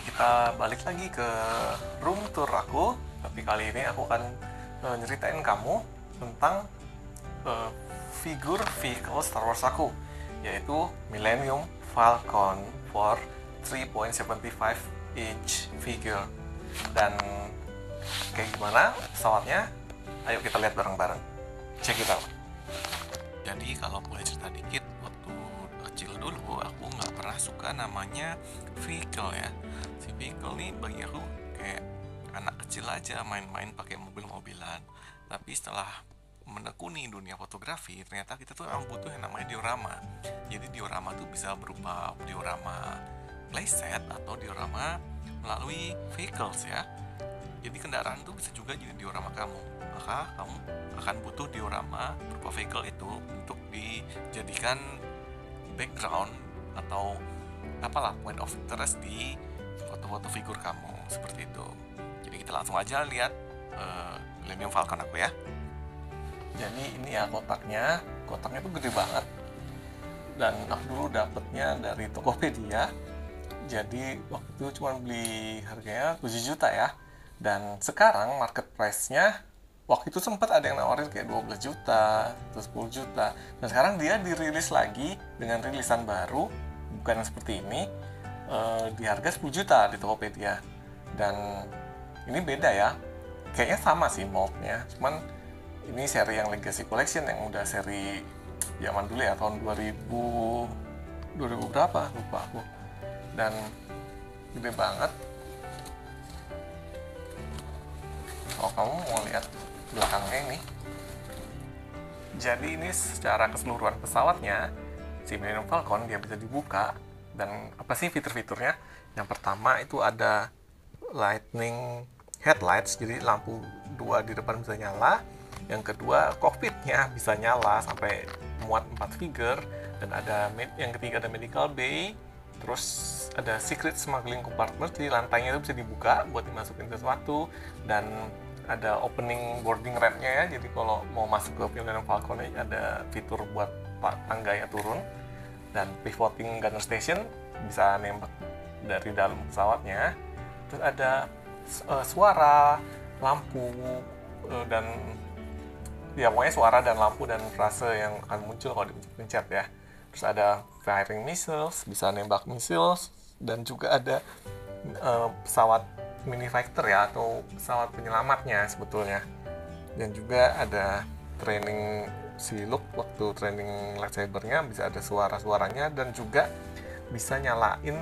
kita balik lagi ke room tour aku. Tapi kali ini aku akan nyeritain kamu tentang figur vehicle Star Wars aku, yaitu Millennium Falcon for 3.75 inch figure. Dan kayak gimana pesawatnya? Ayo kita lihat bareng-bareng. Check it out. Jadi kalau boleh cerita dikit, waktu kecil dulu aku nggak pernah suka namanya vehicle ya. Si vehicle nih bagi aku kayak anak kecil aja main-main pakai mobil-mobilan. Tapi setelah menekuni dunia fotografi, ternyata kita tuh emang butuh yang namanya diorama. Jadi diorama tuh bisa berupa diorama playset atau diorama melalui vehicles ya. Jadi kendaraan tuh bisa juga jadi diorama kamu. Maka kamu akan butuh diorama berupa vehicle itu untuk dijadikan background atau apalah point of interest di foto-foto figur kamu seperti itu. Jadi kita langsung aja lihat Millennium Falcon aku ya. Jadi ini ya kotaknya tuh gede banget. Dan aku dulu dapetnya dari Tokopedia. Jadi waktu itu cuma beli harganya 7 juta ya. Dan sekarang market price-nya waktu itu sempat ada yang nawarin kayak 12 juta atau 10 juta. Dan sekarang dia dirilis lagi dengan rilisan baru, bukan yang seperti ini, di harga 10 juta di Tokopedia. Dan ini beda ya, kayaknya sama sih mold-nya, cuman ini seri yang Legacy Collection yang udah seri zaman dulu ya, tahun 2000 berapa lupa aku. Dan gede banget. Kalau kamu mau lihat belakangnya ini, jadi ini secara keseluruhan pesawatnya si Millennium Falcon dia bisa dibuka. Dan apa sih fitur-fiturnya? Yang pertama itu ada lightning headlights, jadi lampu dua di depan bisa nyala. Yang kedua, cockpitnya bisa nyala sampai muat 4 figure. Dan ada yang ketiga ada medical bay. Terus ada secret smuggling compartment, jadi lantainya itu bisa dibuka buat dimasukin sesuatu. Dan ada opening boarding ramp-nya ya, jadi kalau mau masuk ke Millennium Falcon ada fitur buat tangganya turun. Dan pivoting gunner station, bisa nembak dari dalam pesawatnya. Terus ada suara, lampu, dan ya pokoknya suara dan lampu dan frase yang akan muncul kalau dipencet ya. Terus ada firing missiles, bisa nembak missiles. Dan juga ada pesawat mini fighter ya, atau pesawat penyelamatnya sebetulnya. Dan juga ada training si Luke waktu training lightsabernya, bisa ada suara-suaranya. Dan juga bisa nyalain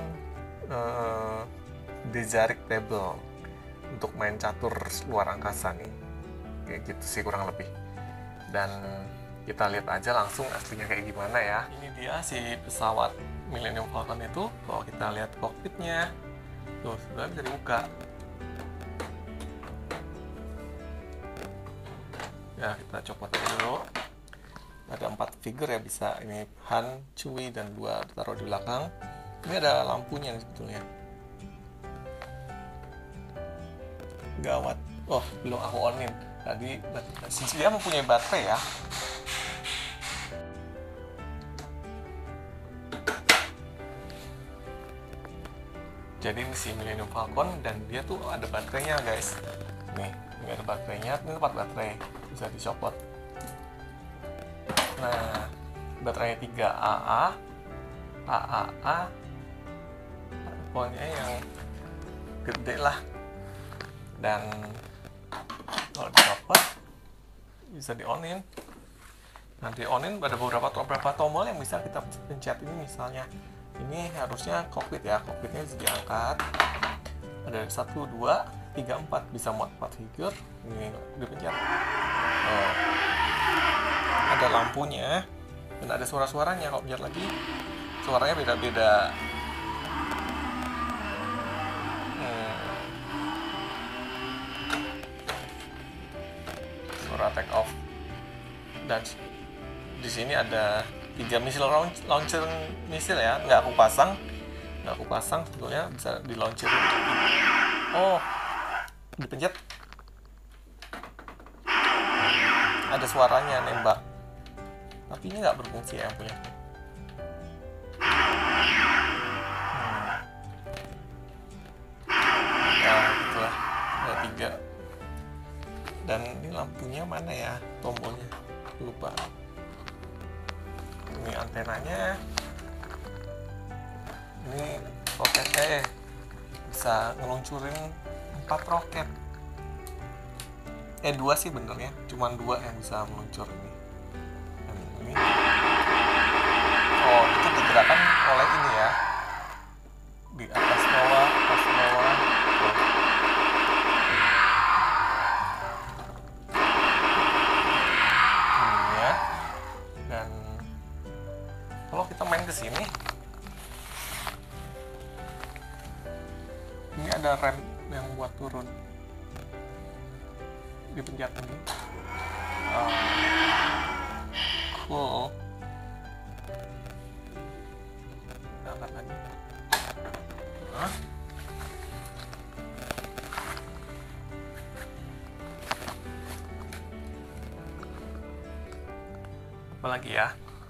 Dejarik table untuk main catur luar angkasa nih. Kayak gitu sih kurang lebih. Dan kita lihat aja langsung aslinya kayak gimana ya. Ini dia si pesawat Millennium Falcon itu. Kalau kita lihat kokpitnya, tuh sebenarnya bisa dibuka. Ya kita copot aja dulu. Ada 4 figure ya, bisa ini Han, Chewie, dan 2 ditaruh di belakang. Ini ada lampunya nih sebetulnya. Gawat. Oh, belum aku onin. Tadi dia mempunyai baterai ya. Jadi ini si Millennium Falcon dan dia tuh ada baterainya guys. Nih, ini ada baterainya, ini tempat baterai. Bisa dicopot. Nah, baterainya 3AA, AAA, pokoknya yang gede lah. Dan kalau dicopot bisa di-onin. Nanti on-in ada beberapa tombol yang bisa kita pencet. Ini misalnya ini harusnya cockpit ya, cockpitnya bisa diangkat. Ada 1, 2, 3, 4, bisa muat 4 figure. Ini dipencet. Ada lampunya dan ada suara-suaranya. Kalau pencet lagi suaranya beda-beda. Suara take off. Dan di sini ada 3 missile launcher misil ya, nggak aku pasang sebetulnya, bisa di launcher. Oh, dipencet ada suaranya nembak, tapi ini nggak berfungsi ya yang punya. mana ya tombolnya, lupa. Ini antenanya, ini roketnya bisa ngeluncurin 4 roket. 2 sih bener ya, cuman 2 yang bisa meluncur ini. Dan ini itu digerakkan oleh ini ya, di atas bawah tuh. Ini ya. Dan kalau kita main ke sini, ini ada rem yang buat turun, dipencet ini. Cool. Kita angkat lagi. Apa lagi ya?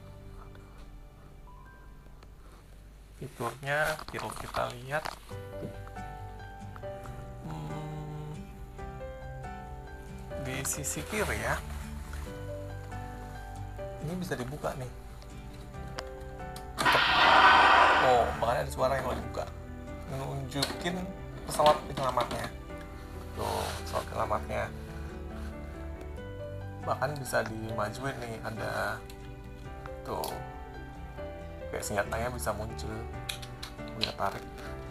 Fiturnya kalau kita lihat, di sisi kiri ya, ini bisa dibuka nih. Makanya ada suara yang mau dibuka, nunjukin pesawat penyelamatnya. Tuh, pesawat penyelamatnya. Bahkan bisa dimajuin nih, ada tuh kayak senjatanya bisa muncul, bisa tarik.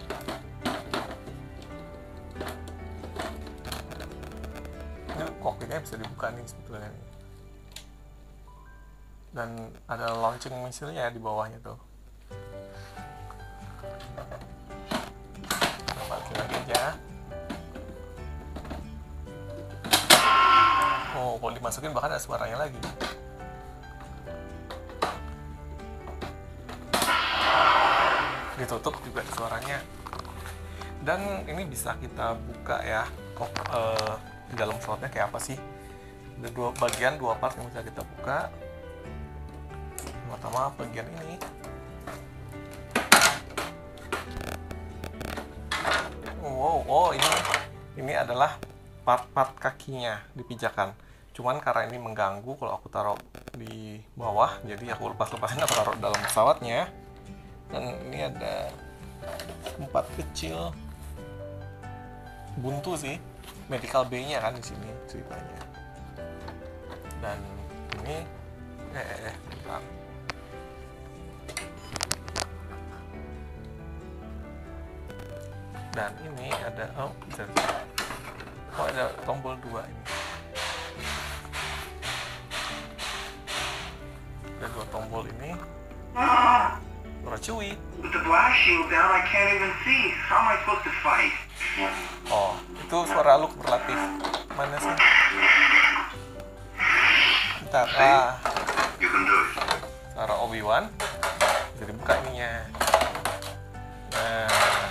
Ini kokpitnya bisa dibuka nih sebetulnya nih. Dan ada launching misilnya di bawahnya tuh. Balik lagi aja. Kalau dimasukin bahkan ada suaranya lagi. Ditutup juga suaranya. Dan ini bisa kita buka ya, di dalam pesawatnya kayak apa sih. Ada 2 bagian, 2 part yang bisa kita buka. Pertama bagian ini. Ini adalah part-part kakinya dipijakan. Cuman karena ini mengganggu kalau aku taruh di bawah, jadi aku lepas-lepasin, aku taruh dalam pesawatnya. Dan ini ada tempat kecil, buntu sih, medical bay-nya kan di sini ceritanya. Dan ini bentar. Dan ini ada ada tombol 2 ini. Ada 2 tombol ini. Suara Chewie. With the blast shield down, I can't even see. How am I supposed to fight? Itu suara Luke berlatih. Mana sih? Bentar. You can do it. Suara Obi-Wan. Bisa dibuka ininya. Nah,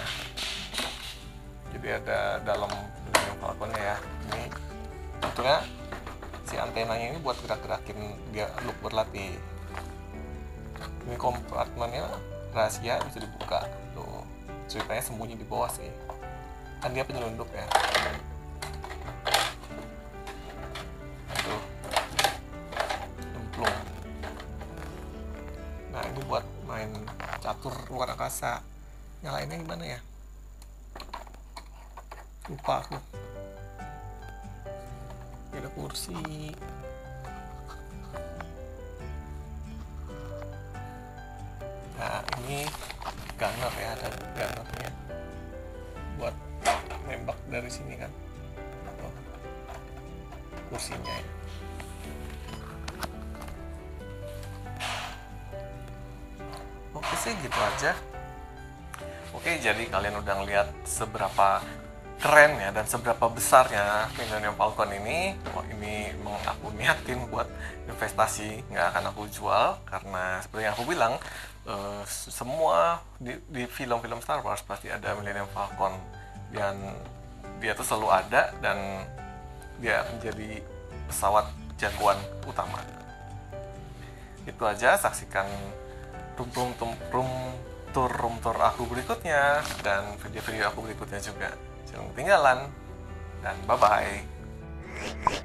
jadi ada dalam Falconnya ya. Ini sebetulnya si antenanya ini buat gerak-gerakin dia Luke berlatih. Ini kompartemennya rahasia, bisa dibuka. Tuh, ceritanya sembunyi di bawah sih. Kan dia penyelundup ya. Tuh, cemplung. Nah, ini buat main catur luar angkasa. Nyalainnya gimana ya? Lupa aku. Ada kursi. Nah, ini gunner ya, ada gunnernya buat nembak dari sini kan. Kursinya ya. Oke sih, gitu aja. Oke, jadi kalian udah ngeliat seberapa keren ya dan seberapa besarnya Millennium Falcon ini. Ini emang aku niatin buat investasi, nggak akan aku jual, karena seperti yang aku bilang, semua di film-film Star Wars pasti ada Millennium Falcon, dan dia tuh selalu ada dan dia menjadi pesawat jagoan utama. Itu aja, saksikan room tour aku berikutnya dan video-video aku berikutnya juga. Jangan ketinggalan, dan bye-bye.